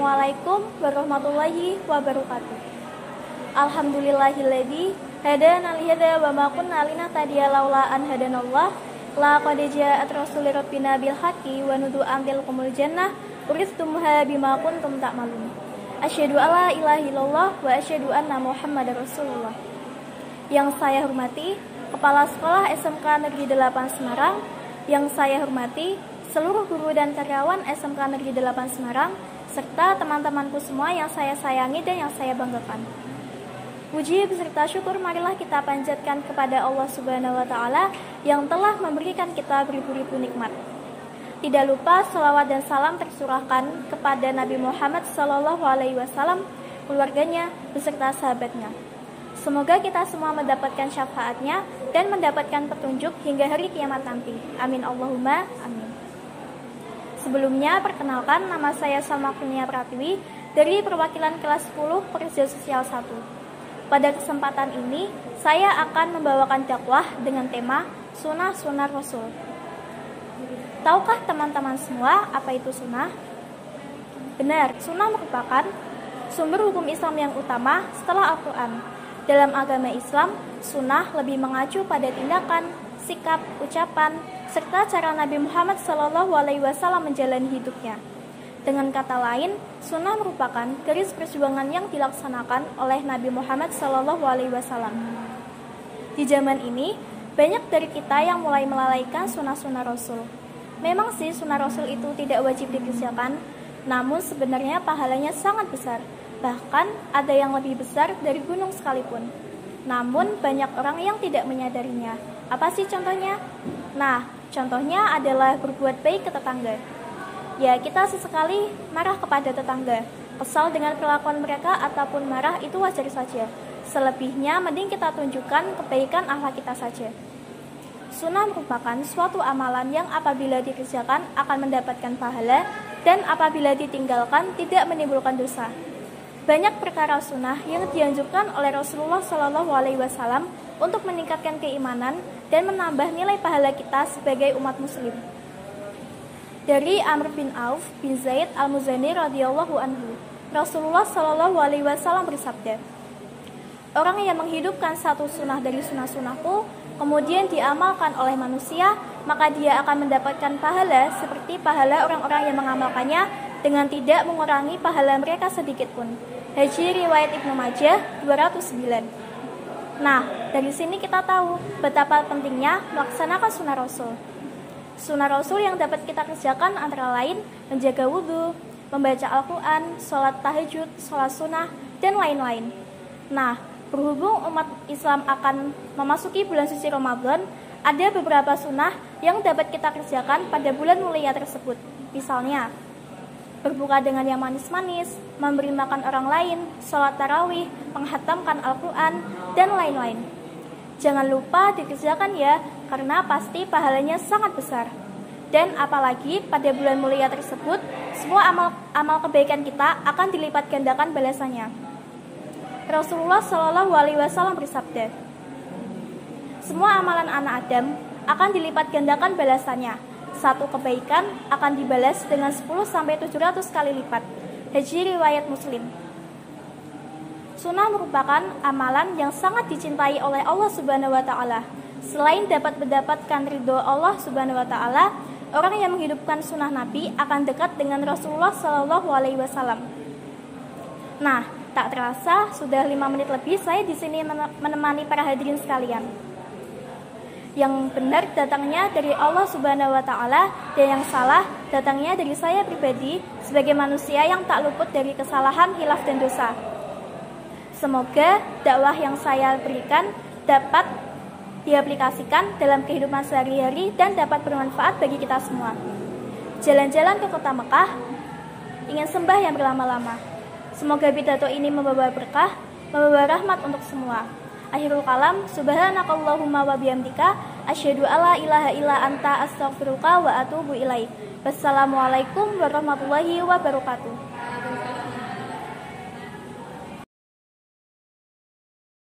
Assalamualaikum warahmatullahi wabarakatuh. Alhamdulillahilladzi hadana lihada wa ma kunna linahtadiya laula an hadanallah. Laqad ja'at rasulur rabbina bil haqqi wa nudu antil qumul jannah uristumuha bima kuntum ta'malun. Asyhadu alla ilaha illallah wa asyhadu anna Muhammadar Rasulullah. Yang saya hormati Kepala Sekolah SMK Negeri 8 Semarang, yang saya hormati seluruh guru dan karyawan SMK Negeri 8 Semarang, serta teman-temanku semua yang saya sayangi dan yang saya banggakan. Puji beserta syukur marilah kita panjatkan kepada Allah Subhanahu wa Ta'ala yang telah memberikan kita beribu-ribu nikmat. Tidak lupa salawat dan salam tercurahkan kepada Nabi Muhammad SAW, keluarganya beserta sahabatnya. Semoga kita semua mendapatkan syafaatnya dan mendapatkan petunjuk hingga hari kiamat nanti. Amin Allahumma amin. Sebelumnya, perkenalkan, nama saya Salma Kurnia Pratiwi dari perwakilan kelas 10 Pekerja Sosial 1. Pada kesempatan ini, saya akan membawakan dakwah dengan tema Sunnah-Sunnah Rasul. Tahukah teman-teman semua apa itu sunnah? Benar, sunnah merupakan sumber hukum Islam yang utama setelah Al-Quran. Dalam agama Islam, sunnah lebih mengacu pada tindakan, sikap, ucapan, serta cara Nabi Muhammad SAW menjalani hidupnya. Dengan kata lain, sunnah merupakan garis perjuangan yang dilaksanakan oleh Nabi Muhammad SAW. Di zaman ini, banyak dari kita yang mulai melalaikan sunnah-sunnah Rasul. Memang sih sunnah Rasul itu tidak wajib dikerjakan, namun sebenarnya pahalanya sangat besar. Bahkan ada yang lebih besar dari gunung sekalipun. Namun banyak orang yang tidak menyadarinya. Apa sih contohnya? Nah, contohnya adalah berbuat baik ke tetangga. Ya, kita sesekali marah kepada tetangga, kesal dengan perlakuan mereka ataupun marah itu wajar saja. Selebihnya mending kita tunjukkan kebaikan akhlak kita saja. Sunnah merupakan suatu amalan yang apabila dikerjakan akan mendapatkan pahala dan apabila ditinggalkan tidak menimbulkan dosa. Banyak perkara sunnah yang dianjurkan oleh Rasulullah SAW untuk meningkatkan keimanan dan menambah nilai pahala kita sebagai umat muslim. Dari Amr bin Auf bin Zaid al-Muzani radhiyallahu anhu, Rasulullah SAW bersabda, orang yang menghidupkan satu sunnah dari sunnah-sunnahku, kemudian diamalkan oleh manusia, maka dia akan mendapatkan pahala seperti pahala orang-orang yang mengamalkannya dengan tidak mengurangi pahala mereka sedikit pun. Haji riwayat Ibnu Majah 209. Nah, dari sini kita tahu betapa pentingnya melaksanakan sunnah Rasul. Sunnah Rasul yang dapat kita kerjakan antara lain menjaga wudhu, membaca Al-Quran, sholat tahajud, sholat sunnah, dan lain-lain. Nah, berhubung umat Islam akan memasuki bulan suci Ramadan, ada beberapa sunnah yang dapat kita kerjakan pada bulan mulia tersebut. Misalnya, berbuka dengan yang manis-manis, memberi makan orang lain, sholat tarawih, menghatamkan Al-Quran, dan lain-lain. Jangan lupa dikerjakan ya, karena pasti pahalanya sangat besar. Dan apalagi pada bulan mulia tersebut, semua amal kebaikan kita akan dilipat gandakan balasannya. Rasulullah SAW bersabda, semua amalan anak Adam akan dilipat gandakan balasannya. Satu kebaikan akan dibalas dengan 10-700 kali lipat. Haji riwayat Muslim. Sunnah merupakan amalan yang sangat dicintai oleh Allah Subhanahu wa Ta'ala. Selain dapat mendapatkan ridho Allah Subhanahu wa Ta'ala, orang yang menghidupkan sunnah Nabi akan dekat dengan Rasulullah SAW. Nah, tak terasa sudah 5 menit lebih saya di sini menemani para hadirin sekalian. Yang benar datangnya dari Allah Subhanahu wa Ta'ala dan yang salah datangnya dari saya pribadi sebagai manusia yang tak luput dari kesalahan, hilaf dan dosa. Semoga dakwah yang saya berikan dapat diaplikasikan dalam kehidupan sehari-hari dan dapat bermanfaat bagi kita semua. Jalan-jalan ke kota Mekah, ingin sembah yang berlama-lama. Semoga pidato ini membawa berkah, membawa rahmat untuk semua. Akhirul kalam, subhanakallahumma wa bihamdika, asyhadu alla ilaha illa anta astaghfiruka wa atubu ilaik. Wassalamualaikum warahmatullahi wabarakatuh.